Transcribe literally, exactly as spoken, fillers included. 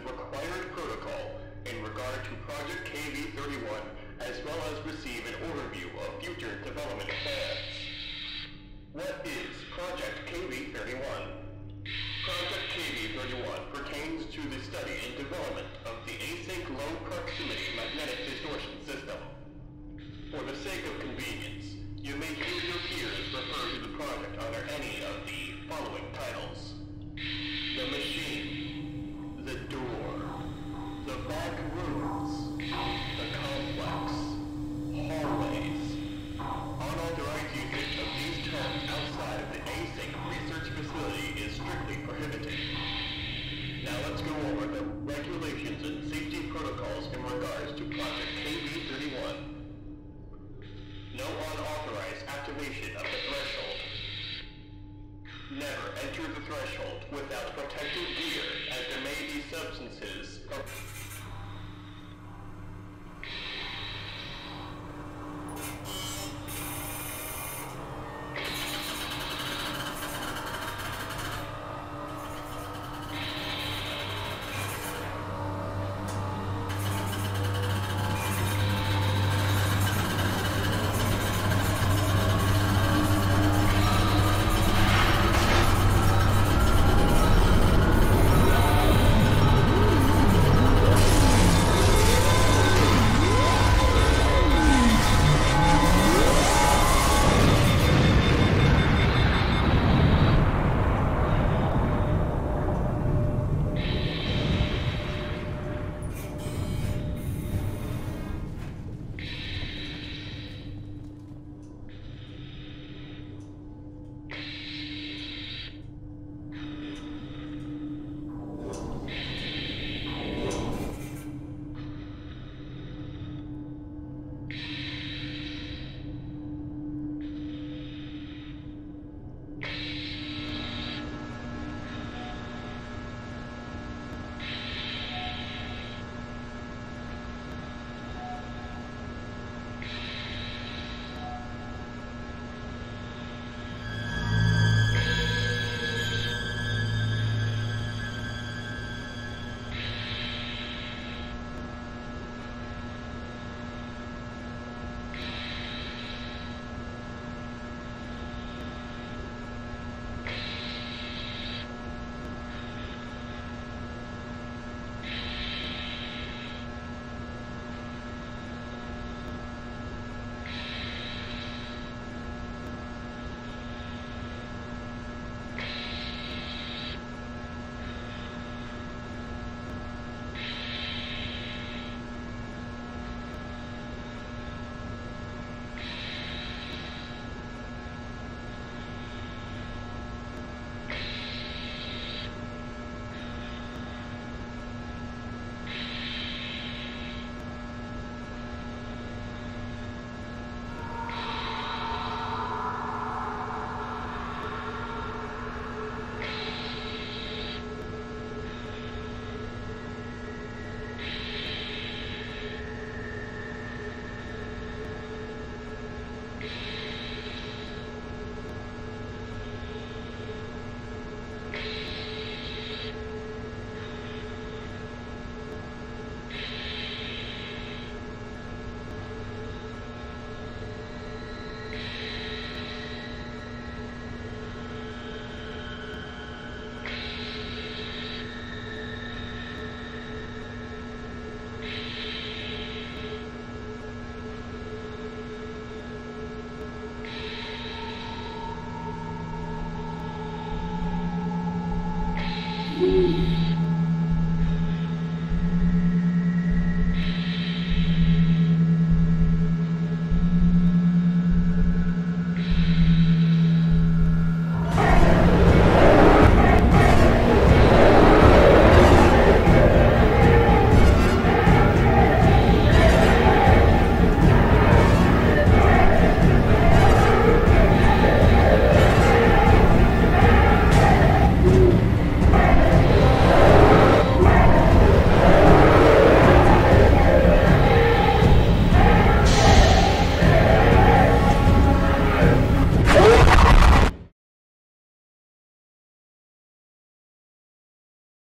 required protocol in regard to Project K V thirty-one, as well as receive an overview of future development plans. What is Project K V thirty-one? Project K V thirty-one pertains to the study and development of the async low proximity magnetic distortion system. For the sake of convenience, you may hear your peers refer to the project under any of the following titles: the machine, the door, the back rooms, the complex, hallways. Unauthorized usage of these terms outside of the async research facility is strictly prohibited. Now let's go over the regulations and safety protocols in regards to Project K V thirty-one. No unauthorized activation of the threshold. Never enter the threshold without protective gear, as there may be substances or